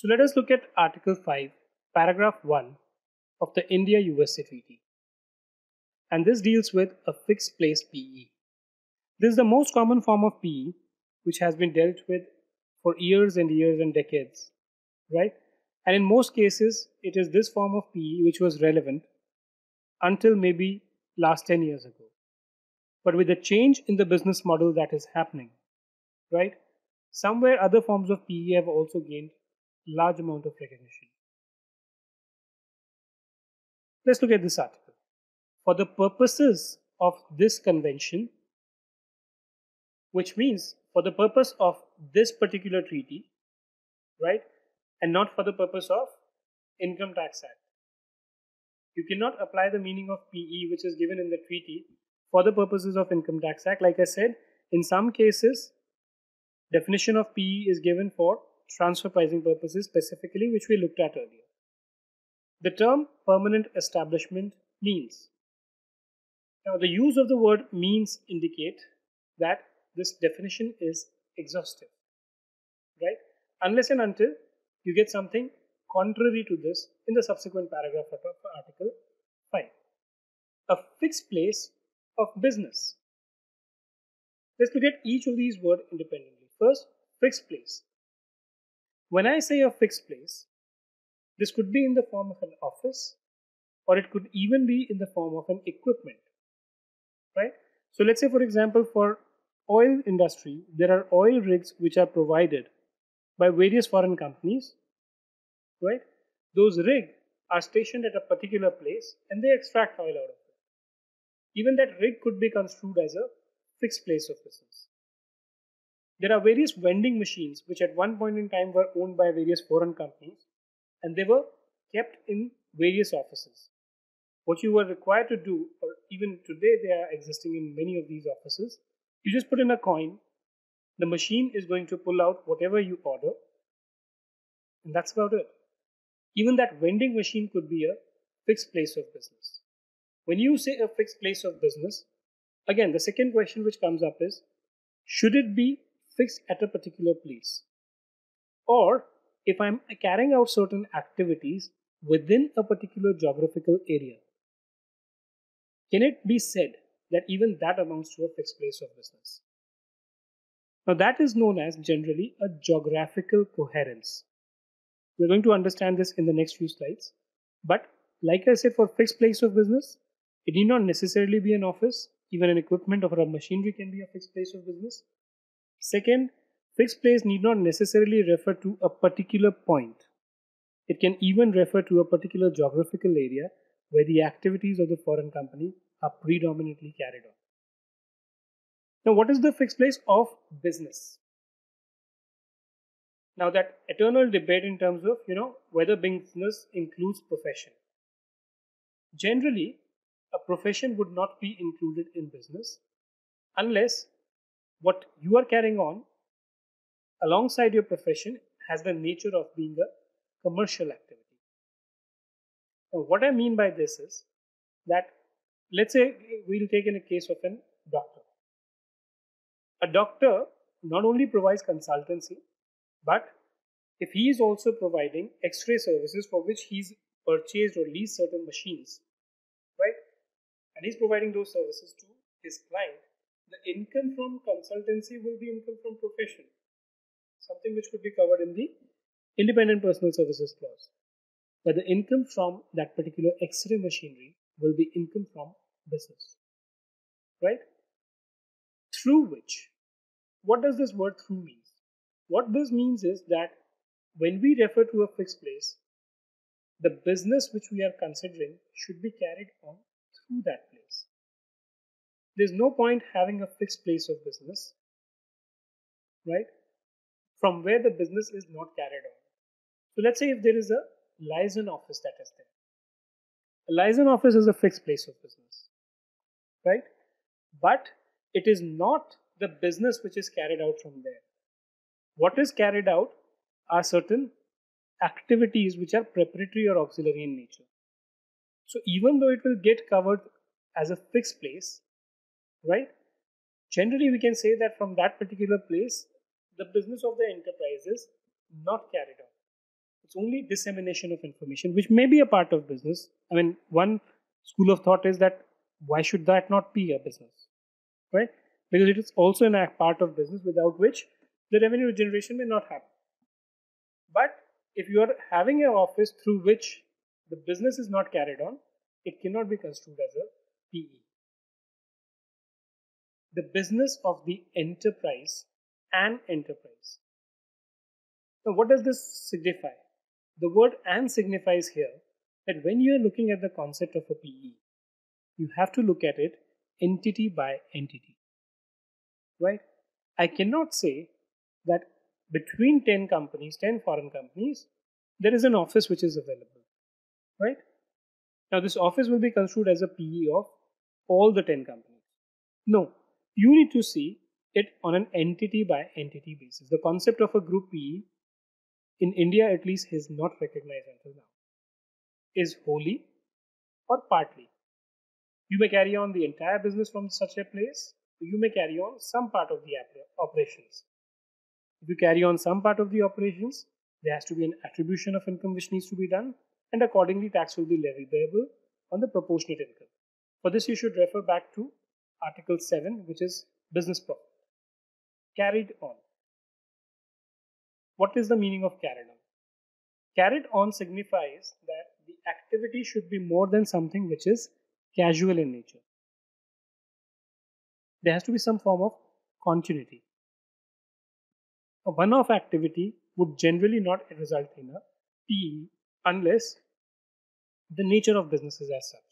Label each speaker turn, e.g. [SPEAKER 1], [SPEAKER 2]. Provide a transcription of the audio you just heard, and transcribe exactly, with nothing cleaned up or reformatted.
[SPEAKER 1] So let us look at Article five, Paragraph one of the India-U S A Treaty. And this deals with a fixed place P E. This is the most common form of P E which has been dealt with for years and years and decades, right? And in most cases, it is this form of P E which was relevant until maybe last ten years ago. But with the change in the business model that is happening, right? Somewhere other forms of P E have also gained large amount of recognition. Let's look at this article. For the purposes of this convention, which means for the purpose of this particular treaty, right, and not for the purpose of Income Tax Act. You cannot apply the meaning of P E which is given in the treaty for the purposes of Income Tax Act. Like I said, in some cases, definition of P E is given for transfer pricing purposes specifically, which we looked at earlier. The term permanent establishment means. Now, the use of the word means indicate that this definition is exhaustive, right? Unless and until you get something contrary to this in the subsequent paragraph of Article five. A fixed place of business. Let's look at each of these words independently. First, fixed place. When I say a fixed place, this could be in the form of an office, or it could even be in the form of an equipment, right? So let's say, for example, for oil industry, there are oil rigs which are provided by various foreign companies, right? Those rigs are stationed at a particular place and they extract oil out of it. Even that rig could be construed as a fixed place of business. There are various vending machines which at one point in time were owned by various foreign companies and they were kept in various offices. What you were required to do, or even today they are existing in many of these offices, you just put in a coin, the machine is going to pull out whatever you order, and that's about it. Even that vending machine could be a fixed place of business. When you say a fixed place of business, again, the second question which comes up is, should it be fixed at a particular place? Or if I'm carrying out certain activities within a particular geographical area, can it be said that even that amounts to a fixed place of business? Now that is known as generally a geographical coherence. We're going to understand this in the next few slides. But like I said, for fixed place of business, it need not necessarily be an office. Even an equipment or a machinery can be a fixed place of business. Second, fixed place need not necessarily refer to a particular point. It can even refer to a particular geographical area where the activities of the foreign company are predominantly carried on. Now, what is the fixed place of business? Now, that eternal debate in terms of, you know, whether business includes profession. Generally, a profession would not be included in business unless what you are carrying on alongside your profession has the nature of being a commercial activity. Now, what I mean by this is that, let's say we'll take in a case of a doctor. A doctor not only provides consultancy, but if he is also providing X-ray services for which he's purchased or leased certain machines, right? And he's providing those services to his client, the income from consultancy will be income from profession, something which could be covered in the Independent Personal Services Clause. But the income from that particular X-ray machinery will be income from business, right? Through which, what does this word through mean? What this means is that when we refer to a fixed place, the business which we are considering should be carried on through that place. There's no point having a fixed place of business, right, from where the business is not carried on. So let's say if there is a liaison office that is there. A liaison office is a fixed place of business, right? But it is not the business which is carried out from there. What is carried out are certain activities which are preparatory or auxiliary in nature. So even though it will get covered as a fixed place, right, generally we can say that from that particular place, the business of the enterprise is not carried on. It's only dissemination of information, which may be a part of business. I mean, one school of thought is that why should that not be a business, right? Because it is also an act part of business without which the revenue generation may not happen. But if you are having an office through which the business is not carried on, it cannot be construed as a P E. The business of the enterprise and enterprise. Now, what does this signify? The word "and" signifies here that when you are looking at the concept of a P E, you have to look at it entity by entity, right? I cannot say that between ten companies, ten foreign companies, there is an office which is available, right? Now, this office will be construed as a P E of all the ten companies. No, you need to see it on an entity by entity basis. The concept of a group P E in India at least is not recognized until now, is wholly or partly. You may carry on the entire business from such a place, you may carry on some part of the operations. If you carry on some part of the operations, there has to be an attribution of income which needs to be done, and accordingly tax will be leviable on the proportionate income. For this, you should refer back to Article seven, which is business profit. Carried on. What is the meaning of carried on? Carried on signifies that the activity should be more than something which is casual in nature. There has to be some form of continuity. A one-off activity would generally not result in a P E unless the nature of business is as such.